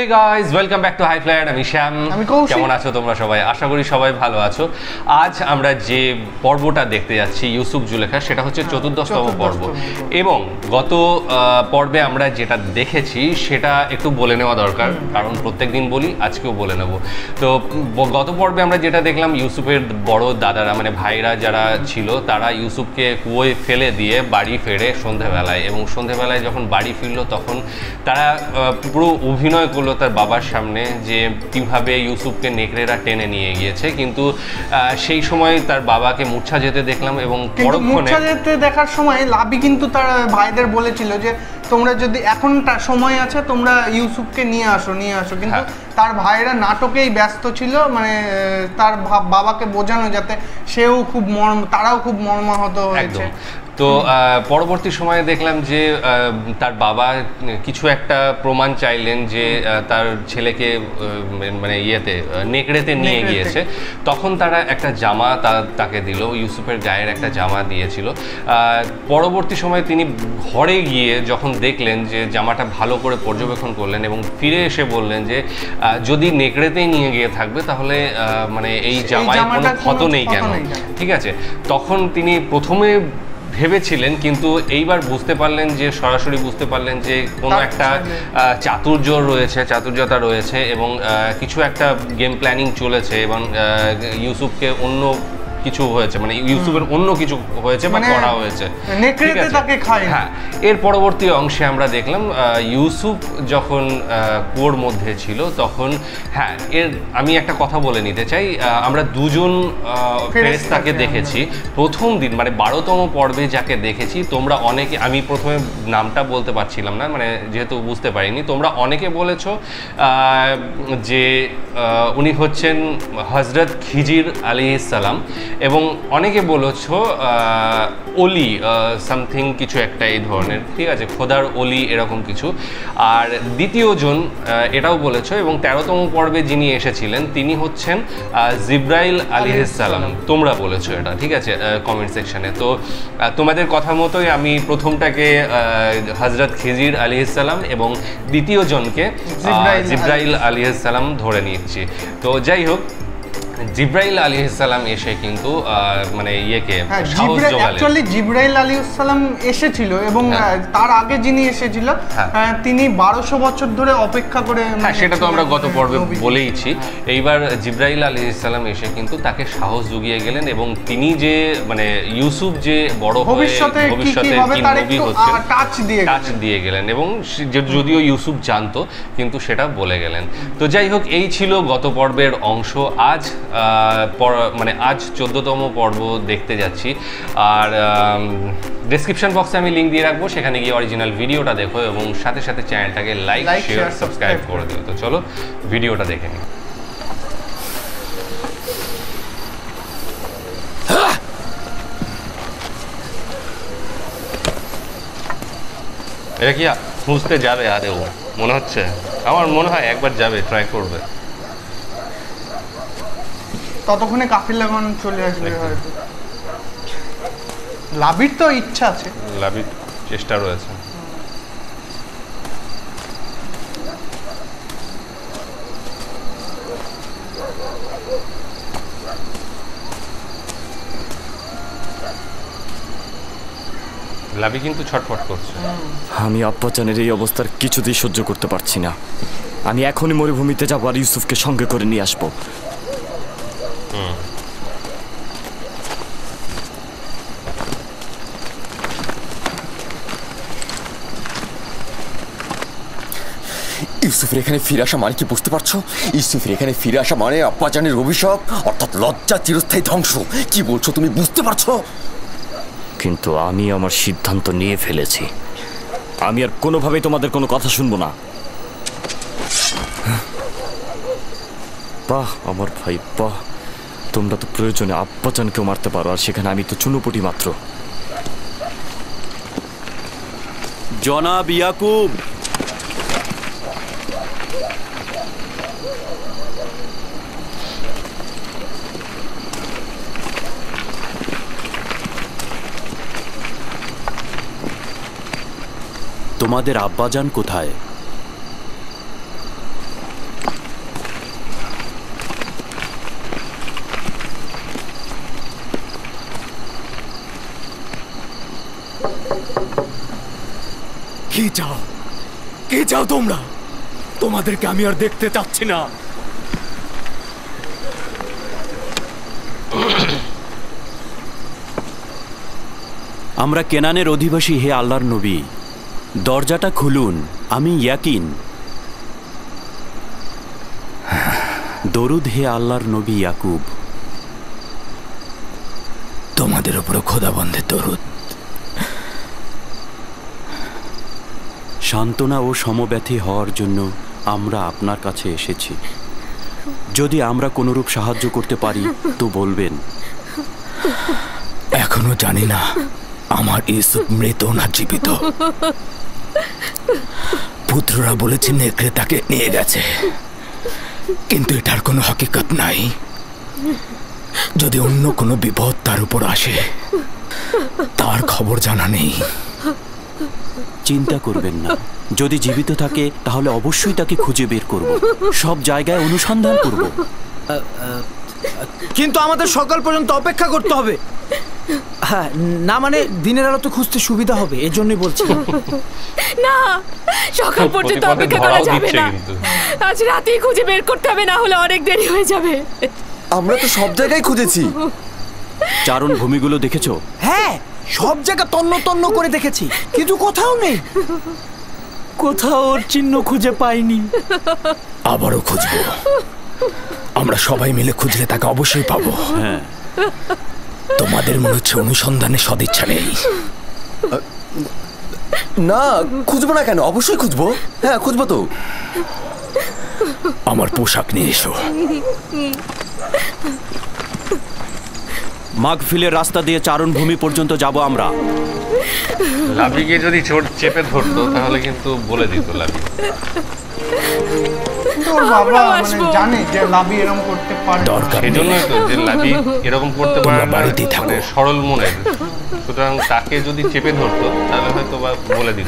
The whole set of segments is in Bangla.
Hey guys, welcome back to High Flight. আমি শ্যাম। কেমন আছো তোমরা সবাই? আশা করি সবাই ভালো আছো। আজ আমরা যে পর্বটা দেখতে যাচ্ছি ইউসুফ জুলেখা, সেটা হচ্ছে চতুর্দশতম পর্ব। এবং গত পর্বে আমরা যেটা দেখেছি সেটা একটু বলে নেওয়া দরকার, কারণ প্রত্যেকদিন বলি, আজকেও বলে নেব। তো গত পর্বে আমরা যেটা দেখলাম, ইউসুফের বড় দাদারা মানে ভাইরা যারা ছিল তারা ইউসুফকে কুয়োয় ফেলে দিয়ে বাড়ি ফেরে সন্ধেবেলায়, এবং সন্ধেবেলায় যখন বাড়ি ফিরলো তখন তারা পুরো অভিনয় করলো তার বাবার সামনে যে কীভাবে ইউসুফকে নেকড়েরা টেনে নিয়ে গিয়েছে। কিন্তু সেই সময় তার বাবাকে মূর্ছা যেতে দেখলাম, এবং মূর্ছা যেতে দেখার সময় লাবি কিন্তু তার ভাইদের বলেছিল যে তোমরা যদি এখন সময় আছে তোমরা ইউসুফকে নিয়ে আসো। কিন্তু তার ভাইরা নাটকেই ব্যস্ত ছিল, মানে তার বাবাকে বোঝানো যাতে তারাও খুব মর্মাহত হয়েছে। তো পরবর্তী সময়ে দেখলাম যে তার বাবা কিছু একটা প্রমাণ চাইলেন যে তার ছেলেকে মানে নেকড়েতে নিয়ে গিয়েছে। তখন তারা একটা জামা তাকে দিল, ইউসুফের গায়ের একটা জামা দিয়েছিল। পরবর্তী সময়ে তিনি ঘরে গিয়ে যখন দেখলেন যে জামাটা ভালো করে পর্যবেক্ষণ করলেন এবং ফিরে এসে বললেন যে যদি নেকড়েতেই নিয়ে গিয়ে থাকবে তাহলে মানে এই জামায় কোনো ক্ষত নেই কেন, ঠিক আছে। তখন তিনি প্রথমে ভেবেছিলেন, কিন্তু এইবার বুঝতে পারলেন যে সরাসরি বুঝতে পারলেন যে কোনো একটা চাতুর্যতা রয়েছে এবং কিছু একটা গেম প্ল্যানিং চলেছে, এবং ইউসুফকে অন্য কিছু হয়েছে, মানে ইউসুফের অন্য কিছু হয়েছে বা করা হয়েছে। হ্যাঁ, এর পরবর্তী অংশে আমরা দেখলাম ইউসুফ যখন কুয়োর মধ্যে ছিল তখন, হ্যাঁ, আমি একটা কথা বলে নিতে চাই, আমরা দুজন ফেরেশতাকে দেখেছি প্রথম দিন, মানে 12তম পর্বে যাকে দেখেছি। তোমরা অনেকে, আমি প্রথমে নামটা বলতে পারছিলাম না, মানে যেহেতু বুঝতে পারিনি, তোমরা অনেকে বলেছো যে উনি হচ্ছেন হযরত খিজির আলাইহিস সালাম, এবং অনেকে বলেছো অলি সামথিং কিছু একটা এই ধরনের, ঠিক আছে, খোদার অলি এরকম কিছু। আর দ্বিতীয়জন এটাও বলেছো, এবং 13তম পর্বে যিনি এসেছিলেন তিনি হচ্ছেন জিব্রাইল আলাইহিস সালাম। তোমরা বলেছো এটা, ঠিক আছে, কমেন্ট সেকশনে। তো তোমাদের কথা মতোই আমি প্রথমটাকে হযরত খিজির আলাইহিস সালাম এবং দ্বিতীয়জনকে জিব্রাইল আলাইহিস সালাম ধরে নিচ্ছি। তো যাই হোক, জিব্রাইল আলাইহিস সালাম এসে কিন্তু মানে সাহস জোগালেন। অ্যাকচুয়ালি জিব্রাইল আলাইহিস সালাম এসেছিল, এবং তার আগে যিনি এসেছিল তিনি 1200 বছর ধরে অপেক্ষা করে, হ্যাঁ সেটা তো আমরা গত পর্বে বলেইছি। এইবার জিব্রাইল আলাইহিস সালাম এসে কিন্তু তাকে সাহস জুগিয়ে গেলেন, এবং তিনি যে মানে ইউসুফ যে বড় হয়ে ভবিষ্যতে কি নবী হচ্ছে টাচ দিয়ে গেলেন, এবং যদিও ইউসুফ জানতো কিন্তু সেটা বলে গেলেন। তো যাই হোক, এই ছিল গত পর্বের অংশ। আজ 14তম পর্ব দেখতে যাচ্ছি, আর ডেসক্রিপশন বক্সে আমি লিঙ্ক দিয়ে রাখবো, সেখানে গিয়ে অরিজিনাল ভিডিওটা দেখো এবং সাথে সাথে চ্যানেলটাকে লাইক শেয়ার সাবস্ক্রাইব করে দিও। তো চলো ভিডিওটা দেখে নিই। এটা কি খুঁজতে যাবে আদেও মনে হচ্ছে? আমার মনে হয় একবার যাবে, ট্রাই করবে। ততক্ষণে কাফিলাগণ চলে আসবে হয়তো। লাবির তো ইচ্ছা আছে, লাবির চেষ্টা রয়েছে। লাবি কিন্তু ছটফট করছে। আমি আব্বাজানের এই অবস্থার কিছুতেই সহ্য করতে পারছি না। আমি এখনই মরুভূমিতে যাবো আর ইউসুফকে সঙ্গে করে নিয়ে আসবো। ইউসুফের এখানে ফিরে আসা মানে কি বুঝতে পারছো? ইউসুফের এখানে ফিরে আসা মানে আব্বাজানের অভিশাপ, অর্থাৎ লজ্জা, চিরস্থায়ী ধ্বংস। কি বলছো তুমি, বুঝতে পারছো? কিন্তু আমি আমার সিদ্ধান্ত নিয়ে ফেলেছি। আমি আর কোনোভাবেই তোমাদের কোনো কথা শুনবো না। বাহ আমার ভাই, বাহ, তোমরা তো প্রয়োজনে আব্বাজানকেও মারতে পারো, আর সেখানে আমি তো চুনোপুটি মাত্র। জনাব ইয়াকুব, তোমাদের আব্বাজান কোথায়? কি চাও? কি চাও তোমরা? তোমাদেরকে আমি আর দেখতে চাচ্ছি না। আমরা কেনানের অধিবাসী, হে আল্লাহর নবী, দরজাটা খুলুন। আমি ইয়াকিন। দরুদ হে আল্লাহর নবী ইয়াকুব। তোমাদের উপর খোদাবন্দের দরুদ। সান্ত্বনা ও সমব্যথী হওয়ার জন্য আমরা আপনার কাছে এসেছি। যদি আমরা কোনরূপ সাহায্য করতে পারি তো বলবেন। এখনো জানি না আমার ইউসুফ মৃত না জীবিত। পুত্ররা বলেছে নেকড়ে তাকে নিয়ে গেছে, কিন্তু এটার কোনো হকিকত নাই। যদি অন্য কোনো বিপদ তার উপর আসে, তার খবর জানা নেই। চিন্তা করবেন না, যদি জীবিত থাকে তাহলে অবশ্যই তাকে খুঁজে বের করব। সব জায়গায় অনুসন্ধান করব। কিন্তু আমাদের সকাল পর্যন্ত অপেক্ষা করতে হবে। হ্যাঁ, না মানে দিনের আলো তো খুঁজতে সুবিধা হবে, এর জন্যই বলছি। না, সকাল পর্যন্ত অপেক্ষা করা যাবে না। আজ রাতেই খুঁজে বের করতে হবে, না হলে অনেক দেরি হয়ে যাবে। আমরা তো সব জায়গায় খুঁজেছি। চারণ ভূমিগুলো দেখেছো? হ্যাঁ, সব জায়গা তন্ন তন্ন করে দেখেছি, কিন্তু কোথাও নেই। কোথাও ওর চিহ্ন খুঁজে পাইনি। আবারও খুঁজবো। আমরা সবাই মিলে খুঁজলে তাকে অবশ্যই পাবো। হ্যাঁ। তোমাদের মনে হচ্ছে অনুসন্ধানে সদিচ্ছা নেই। না, খুঁজবো না কেন? অবশ্যই খুঁজবো। হ্যাঁ, খুঁজবো তো। আমার পোশাক নিয়ে এসো। মাগফিলের রাস্তা দিয়ে চারণভূমি পর্যন্ত যাব আমরা। লাবিকে যদি চেপে ধরতো তাহলে কিন্তু বলে দিত লাবি। ওর বাবা মানে জানে যে লাবি এরকম করতে পারে, সেজন্যই তো যে লাবি এরকম করতে পারে না, মানে সরল মনের। সুতরাং তাকে যদি চেপে ধরতো তাহলে হয়তো বা বলে দিত।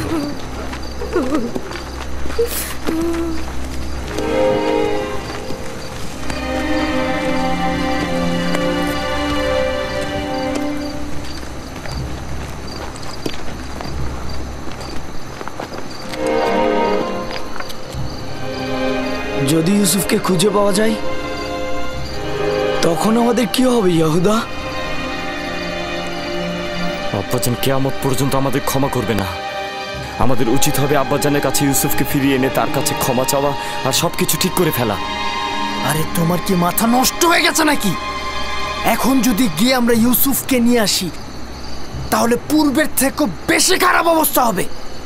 যদি ইউসুফকে খুঁজে পাওয়া যায় তখন আমাদের কি হবে ইয়াহুদা? আব্বাজান কিয়ামত পর্যন্ত আমাদের ক্ষমা করবে না। আমাদের উচিত হবে আব্বাজানের কাছে ইউসুফকে ফিরিয়ে এনে তার কাছে ক্ষমা চাওয়া আর সবকিছু ঠিক করে ফেলা। আরে তোমার কি মাথা নষ্ট হয়ে গেছে নাকি? এখন যদি গিয়ে আমরা ইউসুফকে নিয়ে আসি তাহলে পূর্বের থেকে বেশি খারাপ অবস্থা হবে।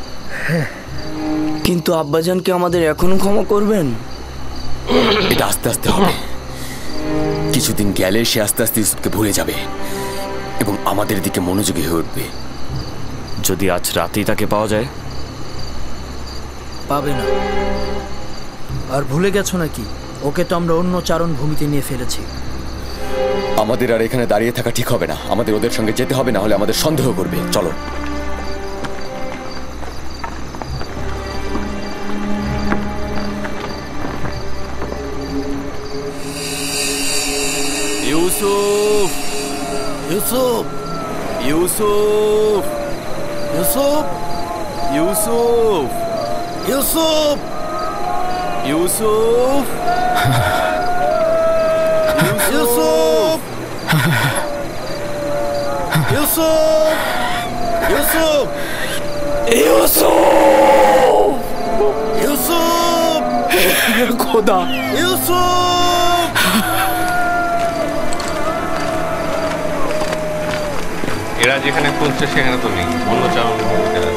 কিন্তু আব্বাজানকে আমাদের এখনো ক্ষমা করবেন? এটা আস্তে আস্তে হবে। কিছুদিন গেলে সে আস্তে আস্তে ইউসুফকে ভুলে যাবে এবং আমাদের দিকে মনোযোগী হয়ে উঠবে। যদি আজ রাতেই তাকে পাওয়া যায়? পাবে না। আর ভুলে গেছো নাকি ওকে তো আমরা অন্য চারণ ভূমিতে নিয়ে ফেলেছি। আমাদের আর এখানে দাঁড়িয়ে থাকা ঠিক হবে না। আমাদের ওদের সঙ্গে যেতে হবে, না হলে আমাদের সন্দেহ করবে। চলো। ইউসুফ, ইউসুফ, ইউসুফ, ইউসুফ, ইউসুফ, ইউসুফ, ইউসুফ, ইউসুফ, ইউসুফ, ইউসুফ, ইউসুফ! ইউসুফ! খোদা! ইউসুফ! এরা যেখানে খুঁজছে সেখানে তো নেই, অন্য চারণ ভূমিতে আছে।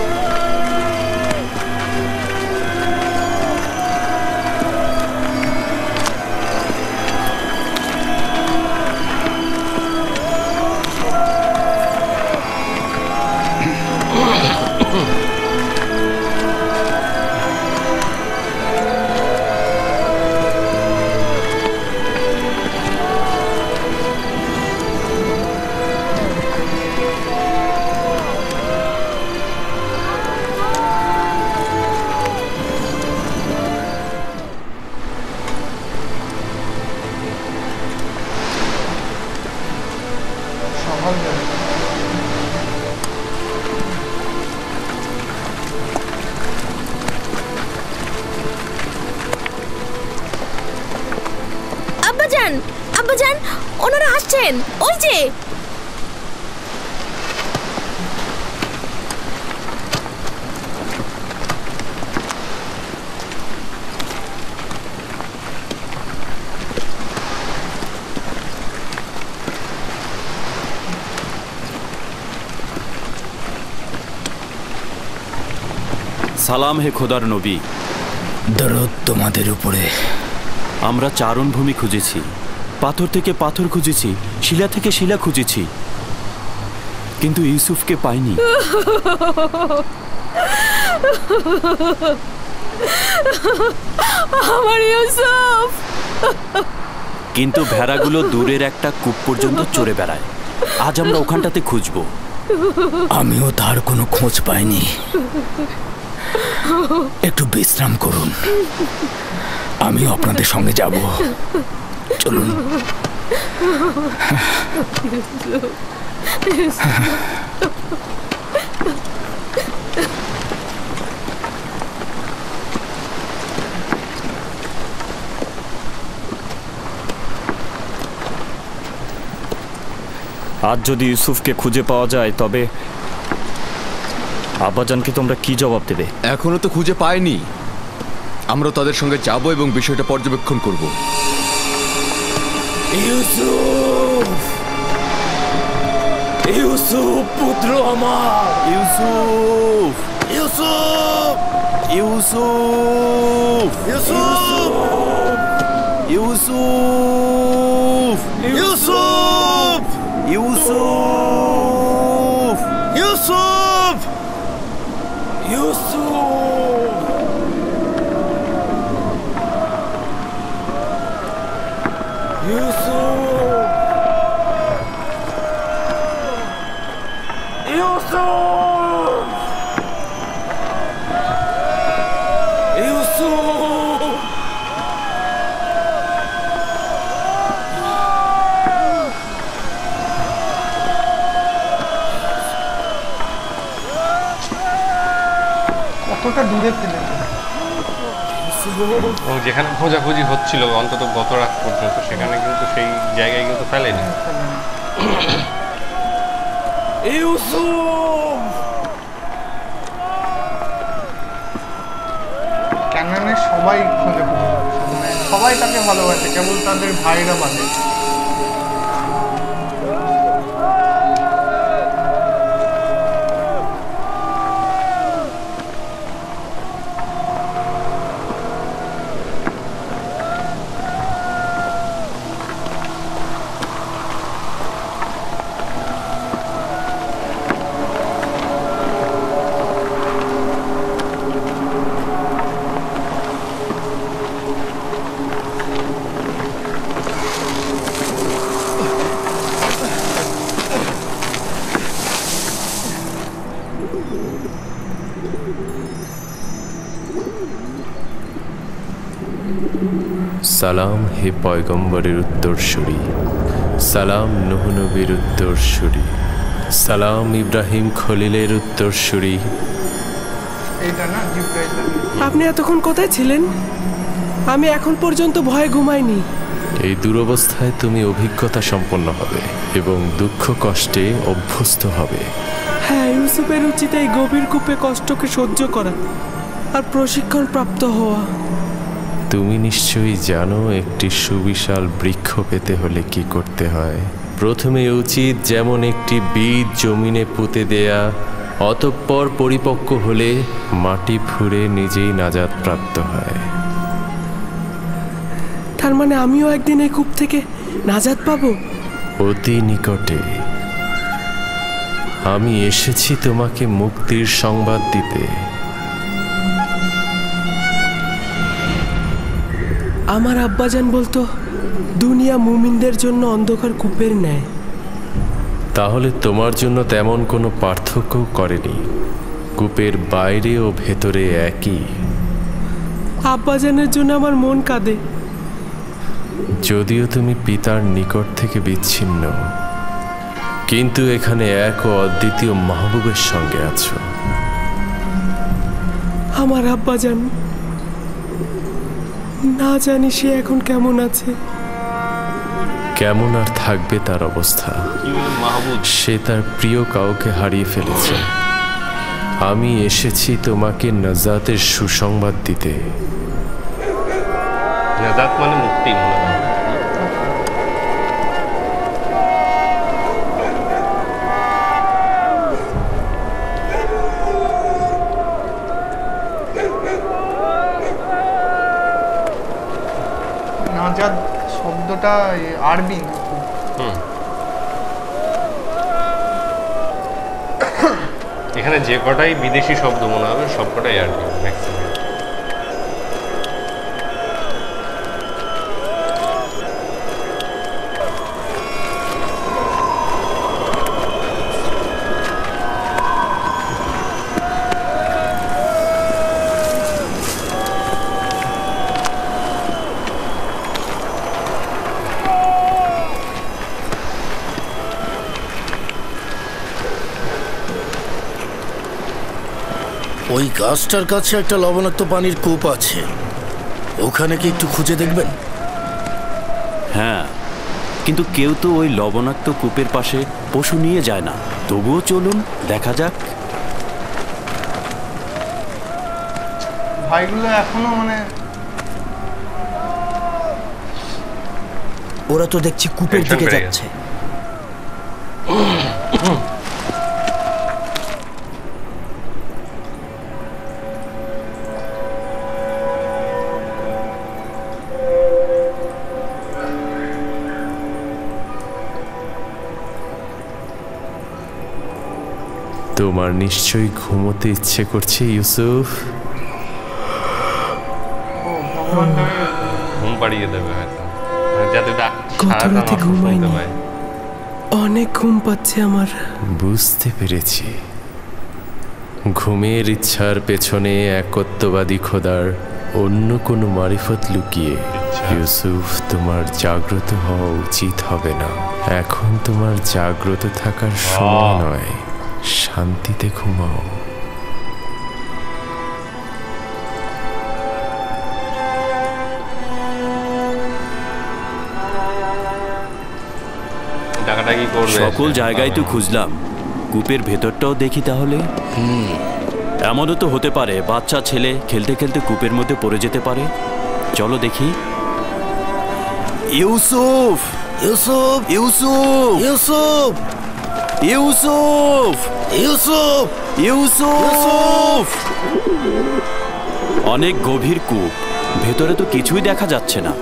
আব্বাজান, ওনারা আসছেন, ওই যে। সালাম হে খোদার নবী। দরুদ তোমাদের উপরে। আমরা চারণভূমি খুঁজেছি, পাথর থেকে পাথর খুঁজেছি, শিলা থেকে শিলা খুঁজেছি, কিন্তু ইউসুফকে পাইনি। আমার ইউসুফ। কিন্তু ভেড়াগুলো দূরের একটা কূপ পর্যন্ত চড়ে বেড়ায়। আজ আমরা ওখানটাতে খুঁজব। আমিও তার কোনো খোঁজ পাইনি। একটু বিশ্রাম করুন, আমিও আপনাদের সঙ্গে যাব। চলুন। আজ যদি ইউসুফকে খুঁজে পাওয়া যায় তবে আব্বাজানকে তোমরা কি জবাব দেবে? এখনো তো খুঁজে পাইনি। আমরা তাদের সঙ্গে যাব এবং বিষয়টা পর্যবেক্ষণ করব। ইউসুফ, ইউসুফ পুত্র আমার, ইউসুফ, ইউসুফ, ইউসুফ, ইউসুফ, ইউসুফ, ইউসুফ, ইউসুফ, ইউসুফ, ইউসুফ, কতটা দূরে ছিলেন? যেখানে খোঁজাখুঁজি হচ্ছিল অন্তত গত রাত পর্যন্ত, সেখানে কিন্তু সেই জায়গায় কিন্তু ফেলেনি। ক্যানানের সবাই খুঁজে সবাই তাকে ভালোবাসে, কেবল তাদের ভাইরা বাদে। সালাম হে পয়গম্বরের উত্তরসূরি, সালাম নূহ নবীর উত্তরসূরি, সালাম ইব্রাহিম খলিলের উত্তরসূরি। আপনি এতক্ষণ কোথায় ছিলেন? আমি এখন পর্যন্ত ভয়ে ঘুমাইনি। এই দুরবস্থায় তুমি অভিজ্ঞতা সম্পন্ন হবে এবং দুঃখ কষ্টে অভ্যস্ত হবে। হ্যাঁ, ইউসুফের উচিত এই গভীর কূপে কষ্টকে সহ্য করা আর প্রশিক্ষণ প্রাপ্ত হওয়া। তুমি নিশ্চয়ই জানো একটি সুবিশাল বৃক্ষ পেতে হলে কি করতে হয়। প্রথমে উচিত যেমন একটি বীজ জমিনে পুঁতে দেয়া, অতঃপর পরিপক্ক হলে মাটি ফুঁড়ে নিজেই নাজাত প্রাপ্ত হয়। তার মানে আমিও একদিন এই কূপ থেকে নাজাত পাবো? অতি নিকটে। আমি এসেছি তোমাকে মুক্তির সংবাদ দিতে। আমার আব্বাজান বলতো দুনিয়া মুমিনদের জন্য অন্ধকার কূপের ন্যায়। তাহলে তোমার জন্য তেমন কোনো পার্থক্য করেনি। কূপের বাইরে ও ভেতরে একই। আব্বাজানের জন্য আমার মন কাঁদে। যদিও তুমি পিতার নিকট থেকে বিচ্ছিন্ন, কিন্তু এখানে এক ও অদ্বিতীয় মাহবুবের সঙ্গে আছো। আমার আব্বাজান, না জানি সে এখন কেমন আছে। কেমন আর থাকবে তার অবস্থা? সে তার প্রিয় কাউকে হারিয়ে ফেলেছে। আমি এসেছি তোমাকে নাজাতের সুসংবাদ দিতে। নাজাত মানে মুক্তি। নাজাত শব্দটা আরবি না? এখানে যে কটাই বিদেশি শব্দ মনে হবে সব কটাই আরবি ম্যাক্সিমাম। ওই গাছটার কাছে একটা লবণাক্ত পানির কূপ আছে, ওখানে কি একটু খুঁজে দেখবেন? হ্যাঁ, কিন্তু কেউ তো ওই লবণাক্ত কূপের পাশে পশু নিয়ে যায় না। তবুও চলুন দেখা যাক। ভাইগুলো এখনো মানে ওরা তো দেখছি কূপের দিকে যাচ্ছে। তোমার নিশ্চয়ই ঘুমোতে ইচ্ছে করছে ইউসুফ। ঘুম পাড়িয়ে দেবে হয়তো, যাতে কত রাতে ঘুমাইনি, অনেক ঘুম পাচ্ছে আমার। বুঝতে পেরেছি, ঘুমের ইচ্ছার পেছনে একত্ববাদী খোদার অন্য কোনো মারিফত লুকিয়ে। ইউসুফ, তোমার জাগ্রত হওয়া উচিত হবে না। এখন তোমার জাগ্রত থাকার সময় নয়, শান্তিতে ঘুমাও। সকল জায়গায় তো খুঁজলাম, কূপের ভেতরটাও দেখি তাহলে। এমনও তো হতে পারে বাচ্চা ছেলে খেলতে খেলতে কূপের মধ্যে পড়ে যেতে পারে। চলো দেখি। ইউসুফ, ইউসুফ, ইউসুফ, ইউসুফ, ইউসুফ, ইউসুফ, ইউসুফ। অনেক গভীর কূপ, ভেতরে তো কিছুই দেখা যাচ্ছে না।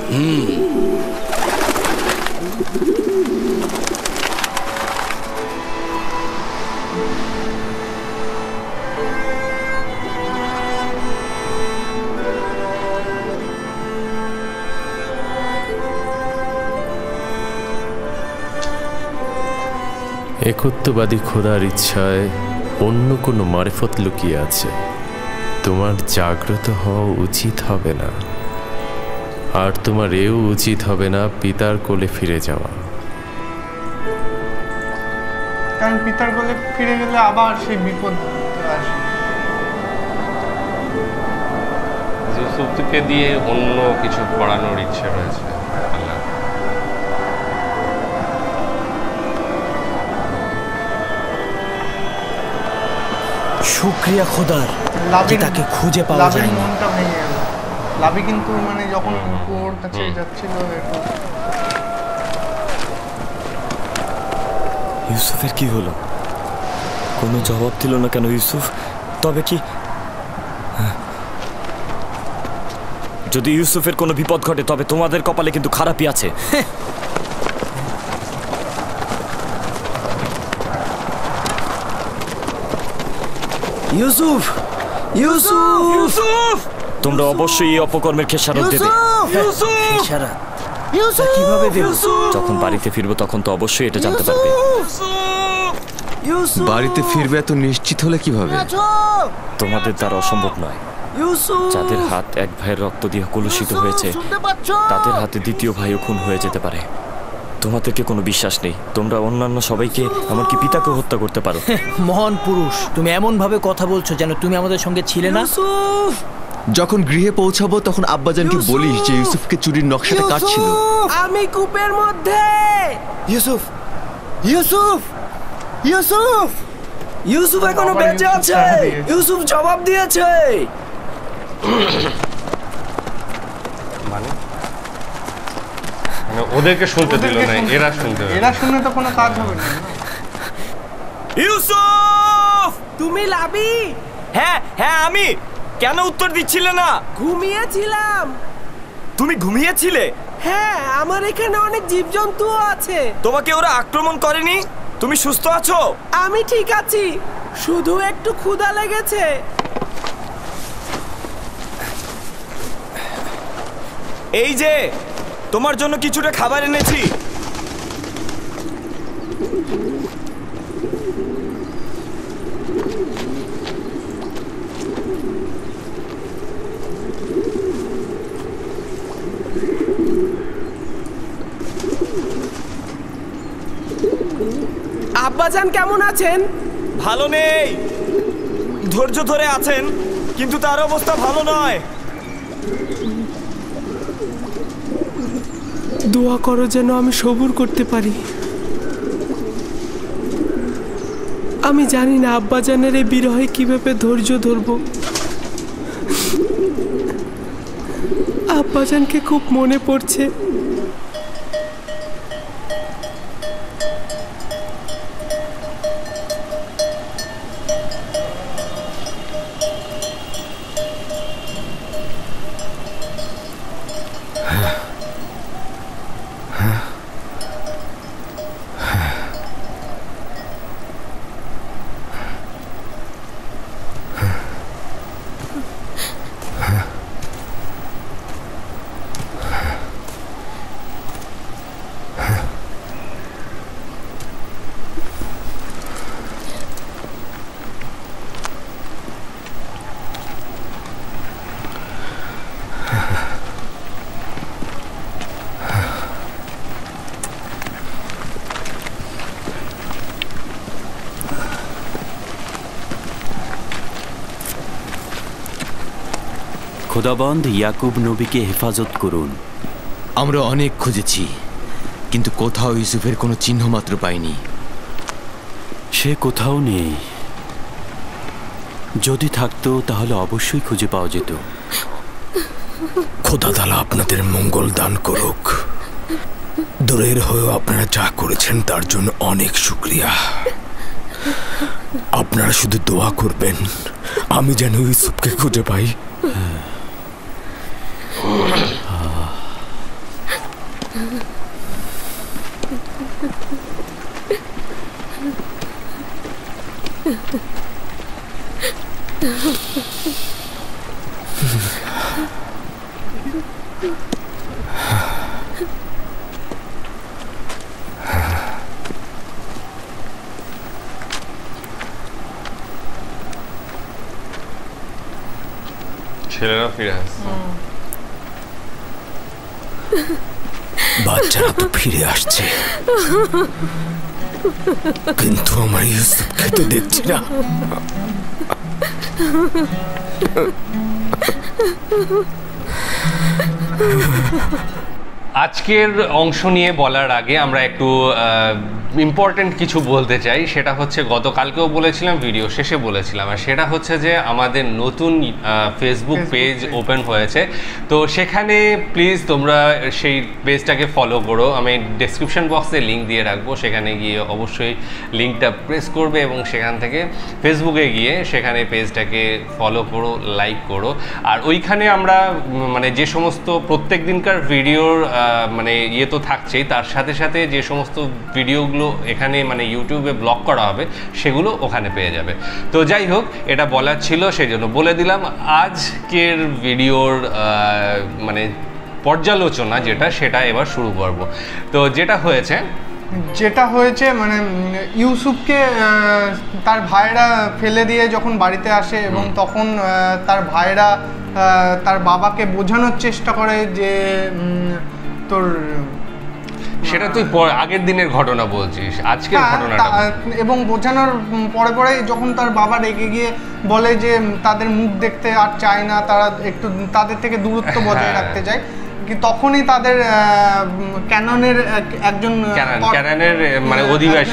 একত্ববাদী খোদার ইচ্ছায় অন্য কোনো মারিফত লুকিয়ে আছে। তোমার জাগ্রত হওয়া উচিত হবে না, আর তোমার এও উচিত হবে না পিতার কোলে ফিরে যাওয়া। কারণ পিতার কোলে ফিরে গেলে আবার সেই বিপদ আসে। ইউসুফকে দিয়ে অন্য কিছু করানোর ইচ্ছে রয়েছে আল্লাহ। শুকরিয়া খোদার, তাকে খুঁজে পাওয়া যায় না। মনটা ভেঙে গেল। লাভি কিন্তু মানে যখন ওর কাছে যাচ্ছিল, ইউসুফের কি হলো? কোনো জবাব দিল না কেন ইউসুফ? তবে কি যদি ইউসুফের কোনো বিপদ ঘটে তবে তোমাদের কপালে কিন্তু খারাপই আছে। ইউসুফ, ইউসুফ, ইউসুফ, তোমরা অবশ্যই এই অপকর্মের খেসারত দেবে। খেসারত কিভাবে দেব? যখন বাড়িতে ফিরবো তখন তো অবশ্যই এটা জানতে পারবে। বাড়িতে ফিরবে এত নিশ্চিত হলে কিভাবে? তোমাদের দ্বারা অসম্ভব নয়। যাদের হাত এক ভাইয়ের রক্ত দিয়ে কলুষিত হয়েছে তাদের হাতে দ্বিতীয় ভাইও খুন হয়ে যেতে পারে। তোমাদেরকে কোনো বিশ্বাস নেই। তোমরা অন্যান্য সবাইকে, এমনকি পিতাকে হত্যা করতে পারো। মহান পুরুষ, তুমি এমন ভাবে কথা বলছো যেন তুমি আমাদের সঙ্গে ছিলে না। যখন গৃহে পৌঁছাবো তখন আব্বাজানকে বলিস যে ইউসুফকে চুরির নকশাটা কার ছিল। আমি কূপের মধ্যে। ইউসুফ, ইউসুফ, ইউসুফ, ইউসুফ এখনো বেঁচে আছে। ইউসুফ জবাব দিয়েছে। মানে ওদেরকে শুনতে দিল না, এরা শুনতে, এরা শুনে তো কোনো কাজ হবে না। ইউসুফ, তুমি লাবি? হ্যাঁ হ্যাঁ আমি। কেন উত্তর দিচ্ছিলে না? ঘুমিয়েছিলাম। তুমি ঘুমিয়েছিলে? হ্যাঁ, আমার এখানে অনেক জীবজন্তু আছে। তোমাকে ওরা আক্রমণ করেনি? তুমি সুস্থ আছো? আমি ঠিক আছি, শুধু একটু ক্ষুধা লেগেছে। এই যে তোমার জন্য কিছুটা খাবার এনেছি। আব্বাজান কেমন আছেন? ভালো নেই, ধৈর্য ধরে আছেন, কিন্তু তার অবস্থা ভালো নয়। দোয়া করো যেন আমি সবুর করতে পারি। আমি জানি না আব্বাজানের এই বিরহে কিভাবে ধৈর্য ধরব। আব্বাজানকে খুব মনে পড়ছে। খোদাবন্দ ইয়াকুব নবীকে হেফাজত করুন। আমরা অনেক খুঁজেছি, কিন্তু কোথাও ইউসুফের কোনো চিহ্ন মাত্র পাইনি। সে কোথাও নেই। যদি থাকতো তাহলে অবশ্যই খুঁজে পাওয়া যেত। খোদা তাআলা আপনাদের মঙ্গল দান করুক। দূরের হয়েও আপনারা যা করেছেন তার জন্য অনেক শুকরিয়া। আপনারা শুধু দোয়া করবেন আমি যেন ইউসুফকে খুঁজে পাই। ছেলেরা ফিরে আসছে। বাচ্চারা তো ফিরে আসছে, কিন্তু আমার ইউসুফকে তো দেখছি না। আজকের অংশ নিয়ে বলার আগে আমরা একটু ইম্পর্টেন্ট কিছু বলতে চাই। সেটা হচ্ছে গতকালকেও বলেছিলাম, ভিডিও শেষে বলেছিলাম, আর সেটা হচ্ছে যে আমাদের নতুন ফেসবুক পেজ ওপেন হয়েছে। তো সেখানে প্লিজ তোমরা সেই পেজটাকে ফলো করো। আমি ডেসক্রিপশন বক্সে লিঙ্ক দিয়ে রাখবো, সেখানে গিয়ে অবশ্যই লিঙ্কটা প্রেস করবে এবং সেখান থেকে ফেসবুকে গিয়ে সেখানে পেজটাকে ফলো করো, লাইক করো। আর ওইখানে আমরা মানে যে সমস্ত প্রত্যেক দিনকার ভিডিওর মানে ইয়ে তো থাকছেই, তার সাথে সাথে যে সমস্ত ভিডিওগুলো এখানে মানে ইউটিউবে ব্লগ করা হবে সেগুলো ওখানে পেয়ে যাবে। তো যাই হোক, এটা বলার ছিল সেই জন্য বলে দিলাম। আজকের ভিডিওর মানে পর্যালোচনা যেটা, সেটা এবার শুরু করব। তো যেটা হয়েছে মানে ইউসুফকে তার ভাইরা ফেলে দিয়ে যখন বাড়িতে আসে এবং তখন তার ভাইরা তার বাবাকে বোঝানোর চেষ্টা করে যে তোর সেটা তুই আগের দিনের ঘটনা বলছিস, আজকের ঘটনাটা। এবং বোঝানোর পরে পরে যখন তার বাবা রেগে গিয়ে বলে যে তাদের মুখ দেখতে আর চায় না, তারা একটু তাদের থেকে দূরত্ব বজায় রাখতে চায়, তখনই তাদের ক্যাননের একজন মানে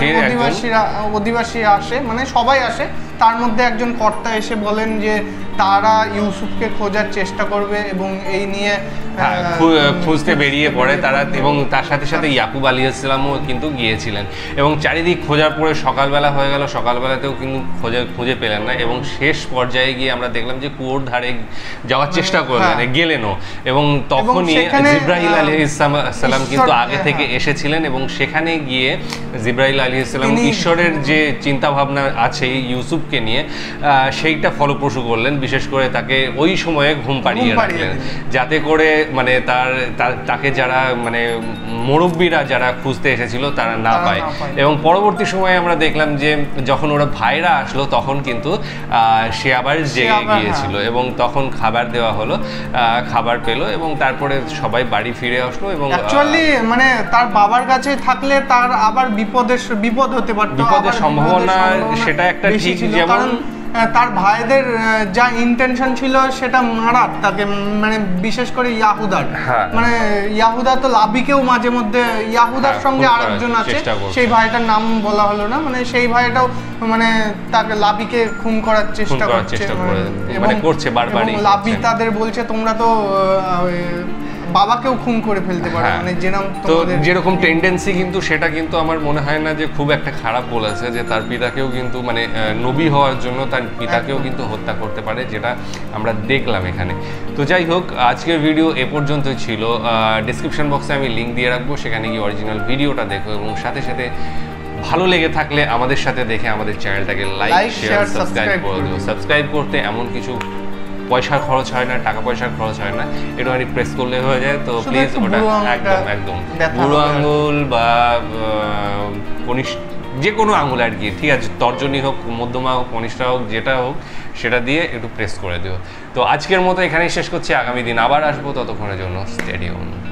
অধিবাসী আসে, মানে সবাই আসে, তার মধ্যে একজন কর্তা এসে বলেন যে তারা ইউসুফকে খোঁজার চেষ্টা করবে এবং এই নিয়ে খুঁজতে বেরিয়ে পড়ে তারা। এবং তার সাথে সাথে ইয়াকুব আলাইহিসসালামও কিন্তু গিয়েছিলেন এবং চারিদিক খোঁজার পরে সকালবেলা হয়ে গেল, সকালবেলাতেও কিন্তু খুঁজে পেলেন না এবং শেষ পর্যায়ে গিয়ে আমরা দেখলাম যে কুয়োর ধারে যাওয়ার চেষ্টা করলেন, গেলেনও এবং তখনই জিবরাইল আলাইহিসসালাম কিন্তু আগে থেকে এসেছিলেন এবং সেখানে গিয়ে জিবরাইল আলাইহিসসালাম ঈশ্বরের যে চিন্তা ভাবনা আছে ইউসুফকে নিয়ে সেইটা ফলপ্রসূ করলেন। বিশেষ করে তাকে ওই সময়ে ঘুম পাড়িয়ে রাখলেন যাতে করে মানে তাকে যারা মানে মুরব্বীরা যারা খুঁজতে এসেছিল তারা না পায়। এবং পরবর্তী সময়ে আমরা দেখলাম যে যখন ওরা ভাইরা আসলো তখন কিন্তু সে আবার জেগে গিয়েছিল এবং তখন খাবার দেওয়া হলো, খাবার পেলো এবং তারপরে সবাই বাড়ি ফিরে আসলো। এবং অ্যাকচুয়ালি মানে তার বাবার কাছে থাকলে তার আবার বিপদ হতে পারত, বিপদের সম্ভাবনা সেটা একটা ঠিক, যেমন তার ভাইদের যা ইন্টেনশন ছিল সেটা মারার তাকে, মানে বিশেষ করে ইয়াহুদার, মানে ইয়াহুদা তো লাবিকেও মাঝে মধ্যে, ইয়াহুদার সঙ্গে আরেকজন আছে সেই ভাইটার নাম বলা হলো না, মানে সেই ভাইটাও মানে তাকে লাবিকে খুন করার চেষ্টা করছে এবং করছে বারবারই। লাবি তাদের বলছে তোমরা তো বাবাকেও খুন করে ফেলতে পারে, মানে যেরকম টেন্ডেন্সি, কিন্তু সেটা কিন্তু আমার মনে হয় না যে খুব একটা খারাপ বলেছে, যে তার পিতাকেও কিন্তু মানে নবী হওয়ার জন্য তার পিতাকেও কিন্তু হত্যা করতে পারে, যেটা আমরা দেখলাম এখানে। তো যাই হোক, আজকের ভিডিও এ পর্যন্তই ছিল। ডেসক্রিপশন বক্সে আমি লিঙ্ক দিয়ে রাখবো, সেখানে গিয়ে অরিজিনাল ভিডিওটা দেখো এবং সাথে সাথে ভালো লেগে থাকলে আমাদের সাথে দেখে আমাদের চ্যানেলটাকে লাইক শেয়ার সাবস্ক্রাইব করে দেবো। সাবস্ক্রাইব করতে এমন কিছু পয়সার খরচ হয় না, টাকা পয়সার খরচ হয় না, একটুখানি প্রেস করলে হয়ে যায়। তো প্লিজ ওটা একদম বুড়ো আঙুল বা যে কোনো আঙুল আর কি, ঠিক আছে, তর্জনী হোক, মধ্যমা হোক, কনিষ্ঠা হোক, যেটা হোক সেটা দিয়ে একটু প্রেস করে দিও। তো আজকের মতো এখানেই শেষ করছি, আগামী দিন আবার আসবো, ততক্ষণের জন্য স্টে টিউনড।